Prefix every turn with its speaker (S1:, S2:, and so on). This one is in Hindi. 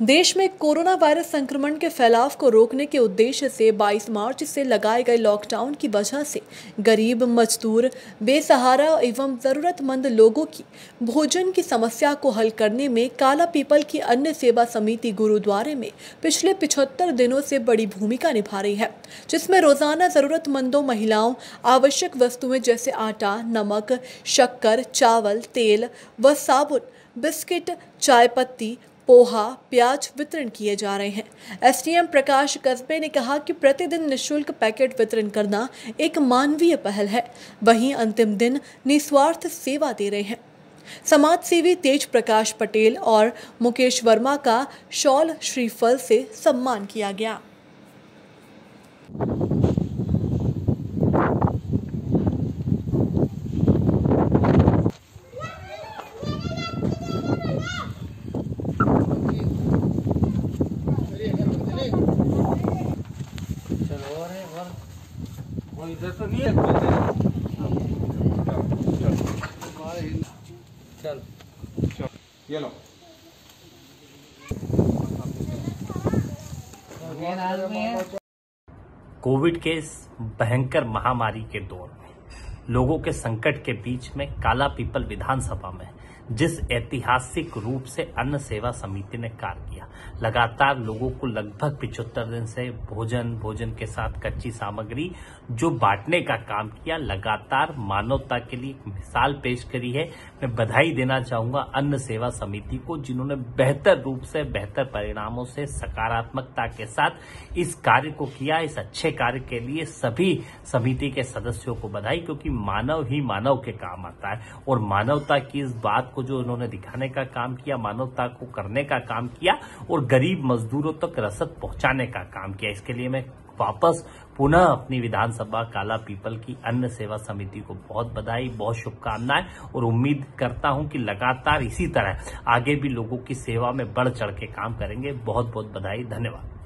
S1: देश में कोरोना वायरस संक्रमण के फैलाव को रोकने के उद्देश्य से 22 मार्च से लगाए गए लॉकडाउन की वजह से गरीब, मजदूर, बेसहारा एवं जरूरतमंद लोगों की भोजन की समस्या को हल करने में काला पीपल की अन्न सेवा समिति गुरुद्वारे में पिछले 75 दिनों से बड़ी भूमिका निभा रही है, जिसमें रोजाना जरूरतमंदों महिलाओं आवश्यक वस्तुएं जैसे आटा, नमक, शक्कर, चावल, तेल व साबुन, बिस्किट, चाय पत्ती, पोहा, प्याज वितरण किए जा रहे हैं। एसडीएम प्रकाश कस्बे ने कहा कि प्रतिदिन निःशुल्क पैकेट वितरण करना एक मानवीय पहल है, वहीं अंतिम दिन निस्वार्थ सेवा दे रहे हैं। समाज सेवी तेज प्रकाश पटेल और मुकेश वर्मा का शॉल श्रीफल से सम्मान किया गया।
S2: इधर तो नहीं है, चल ये लो।
S3: कोविड के इस भयंकर महामारी के दौर में लोगों के संकट के बीच में काला पीपल विधानसभा में जिस ऐतिहासिक रूप से अन्न सेवा समिति ने कार्य किया, लगातार लोगों को लगभग 75 दिन से भोजन के साथ कच्ची सामग्री जो बांटने का काम किया, लगातार मानवता के लिए एक मिसाल पेश करी है। मैं बधाई देना चाहूंगा अन्न सेवा समिति को, जिन्होंने बेहतर रूप से, बेहतर परिणामों से, सकारात्मकता के साथ इस कार्य को किया। इस अच्छे कार्य के लिए सभी समिति के सदस्यों को बधाई, क्योंकि मानव ही मानव के काम आता है और मानवता की इस बात को जो उन्होंने दिखाने का काम किया, मानवता को करने का काम किया और गरीब मजदूरों तक रसद पहुंचाने का काम किया। इसके लिए मैं वापस पुनः अपनी विधानसभा काला पीपल की अन्न सेवा समिति को बहुत बधाई, बहुत शुभकामनाएं और उम्मीद करता हूं कि लगातार इसी तरह आगे भी लोगों की सेवा में बढ़ चढ़ के काम करेंगे। बहुत बहुत बधाई, धन्यवाद।